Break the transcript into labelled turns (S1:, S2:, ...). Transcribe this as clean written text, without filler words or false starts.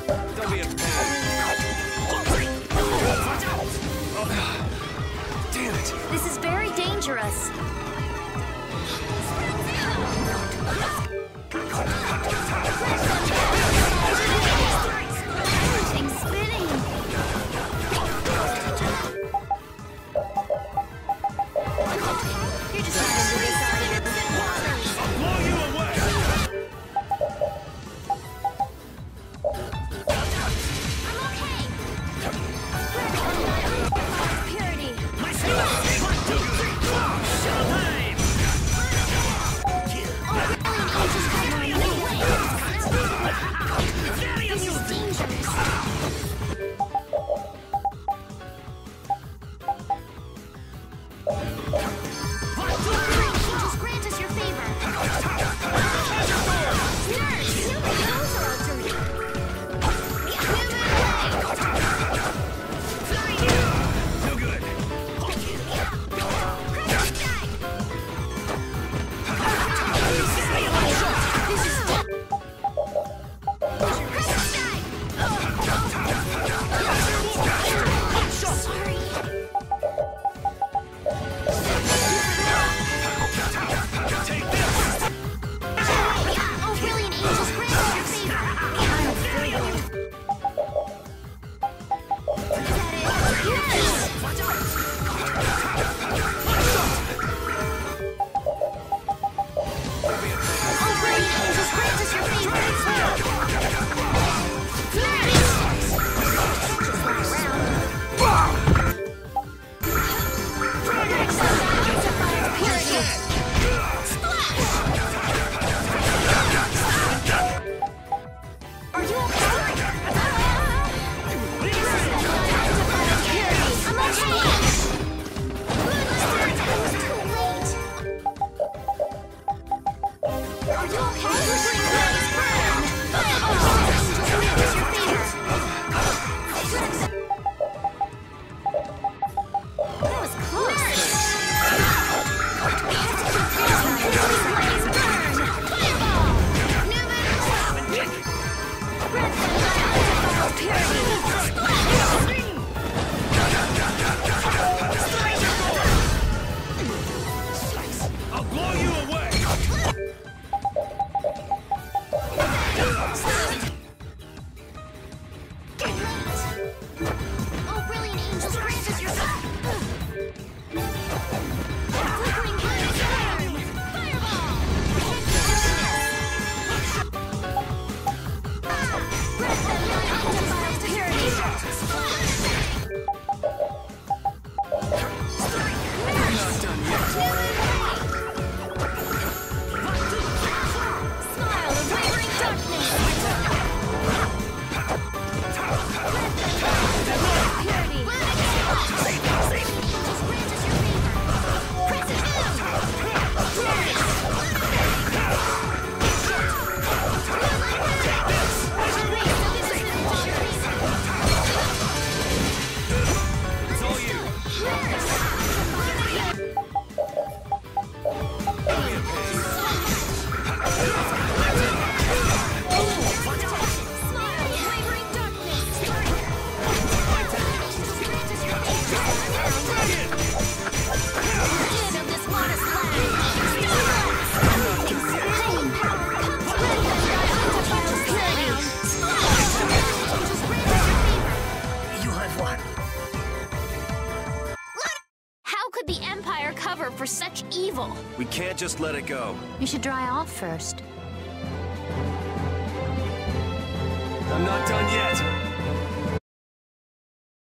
S1: Don't be a pain. Damn it.
S2: This is very dangerous. Everything's spinning. You're just not into this, are you?
S1: I'll blow you away.
S2: I'm okay. Purity.
S1: My skill. 1, 2, 3, showtime.
S2: This is dangerous. Angels, grant us your favor. Nurse, those are all dirty.
S1: No good.
S2: This is sorry.
S1: Take this.
S2: Oh, brilliant angels, grant us your favor. I'm thrilled. Is that it? Yes! Oh, brilliant angels, grant us your favor. Are you okay? I'm okay. Too late. Are you okay? That was close.
S1: I'll blow you away.
S2: Oh, brilliant angels, grant us your flickering fireball! Smile of wavering darkness! Purity! Angels, grant us your favor! Press it down!
S1: It's all you.
S2: How could the Empire cover for such evil?
S1: We can't just let it go.
S2: You should dry off first.
S1: I'm not done yet.